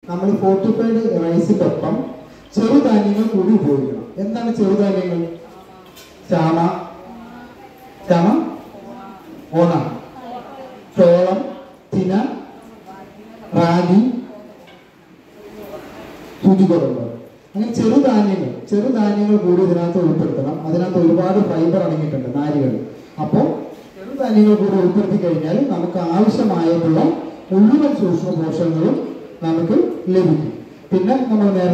നമ്മൾ ഫോർട്ടിഫൈഡ് റൈസിന്റെ ഒപ്പം ചെറുധാന്യങ്ങൾ കൂടി ഉപയോഗിക്കണം. എന്താണ് ചെറുധാന്യങ്ങൾ? ചാമ, ഓണ, ചോളം, തിന, റാഗി, സൂചിഗോതമ്പ്. അങ്ങനെ ചെറുധാന്യങ്ങൾ കൂടി ഇതിനകത്ത് ഉൾപ്പെടുത്തണം. അതിനകത്ത് ഒരുപാട് ഫൈബർ അടങ്ങിയിട്ടുണ്ട്, നാരുകൾ. അപ്പോൾ ചെറുധാന്യങ്ങൾ കൂടി ഉൾപ്പെടുത്തി കഴിഞ്ഞാൽ നമുക്ക് ആവശ്യമായിട്ടുള്ള മുഴുവൻ സൂക്ഷ്മ പോഷകങ്ങളും നമുക്ക് ലഭിക്കും. പിന്നെ നമ്മൾ നേരത്തെ